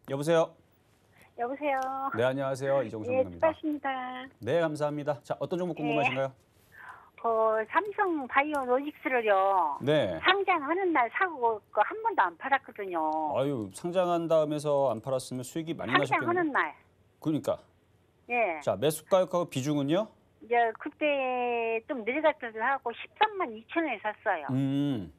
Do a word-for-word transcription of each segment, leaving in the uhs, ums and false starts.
여보세요. 여보세요. 네, 안녕하세요. 예, 이종성입니다. 반갑습니다. 네, 감사합니다. 자, 어떤 종목 예. 궁금하신가요? 그 삼성 바이오로직스를요. 네. 상장하는 날 사고 그 한 번도 안 팔았거든요. 아유, 상장한 다음에서 안 팔았으면 수익이 많이 나셨겠네요. 상장하는 날. 그러니까. 예. 자, 매수 가격하고 비중은요? 이제 그때 좀 내려갔기도 하고 십삼만 이천 원에 샀어요. 음.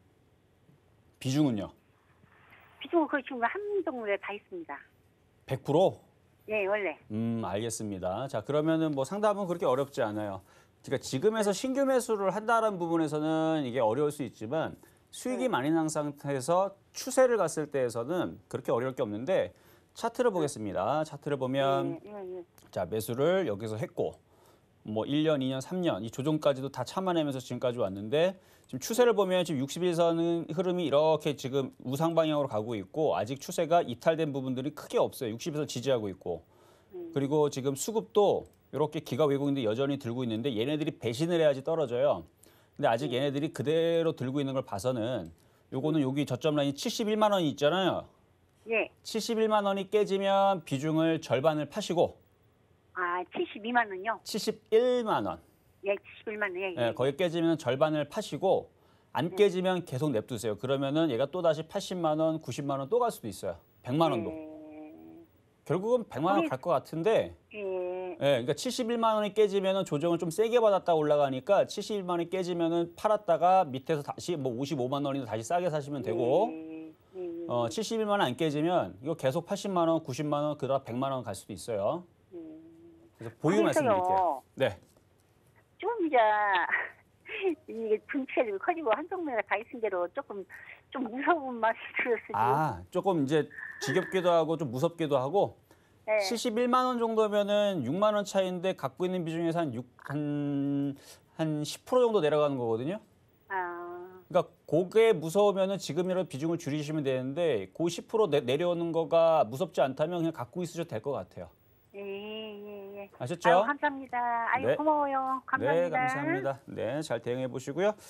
비중은요? 비중은 거의 지금 한동물에 다 있습니다. 백 퍼센트? 예, 원래. 음, 알겠습니다. 자, 그러면은 뭐 상담은 그렇게 어렵지 않아요. 그러니까 지금에서 신규 매수를 한다는 부분에서는 이게 어려울 수 있지만 수익이 네. 많이 난 상태에서 추세를 갔을 때에서는 그렇게 어려울 게 없는데 차트를 보겠습니다. 차트를 보면 예, 예, 예. 자, 매수를 여기서 했고 뭐 일 년, 이 년, 삼 년 이 조정까지도 다 참아내면서 지금까지 왔는데 지금 추세를 보면 지금 육십 일선 흐름이 이렇게 지금 우상 방향으로 가고 있고 아직 추세가 이탈된 부분들이 크게 없어요. 육십 일선 지지하고 있고. 그리고 지금 수급도 이렇게 기가 왜곡인데 여전히 들고 있는데 얘네들이 배신을 해야지 떨어져요. 근데 아직 얘네들이 그대로 들고 있는 걸 봐서는 요거는 여기 저점 라인이 칠십일만 원이 있잖아요. 예. 칠십일만 원이 깨지면 비중을 절반을 파시고 아, 칠십이만 원요? 칠십일만 원. 예, 칠십일만 원. 예, 예. 예, 거기 깨지면 절반을 파시고 안 깨지면 계속 냅두세요. 그러면은 얘가 또 다시 팔십만 원, 구십만 원 또 갈 수도 있어요. 백만 원도. 예. 결국은 백만 원 거기- 갈 것 같은데 예. 예, 그러니까 칠십일만 원이 깨지면은 조정을 좀 세게 받았다 올라가니까 칠십일만 원이 깨지면은 팔았다가 밑에서 다시 뭐 오십오만 원이나 다시 싸게 사시면 되고 예, 예, 어, 칠십일만 원 안 깨지면 이거 계속 팔십만 원, 구십만 원, 그러다 백만 원 갈 수도 있어요. 그래서 보유 그래서요. 말씀드릴게요. 네. 좀 이제 이게 분치가 좀 커지고 한쪽면에 가 있은 대로 조금 좀 무서운 맛이 들었어요. 아, 조금 이제 지겹기도 하고 좀 무섭기도 하고 예. 칠십일만 원 정도면은 육만 원 차이인데 갖고 있는 비중에서 한 육, 한, 한 십 퍼센트 정도 내려가는 거거든요. 아, 그러니까 그게 무서우면은 지금이라도 비중을 줄이시면 되는데 그 십 퍼센트 내, 내려오는 거가 무섭지 않다면 그냥 갖고 있으셔도 될 것 같아요. 예, 예, 예. 아셨죠? 아유, 감사합니다. 아유, 네. 고마워요. 감사합니다. 네, 감사합니다. 네, 잘 대응해 보시고요.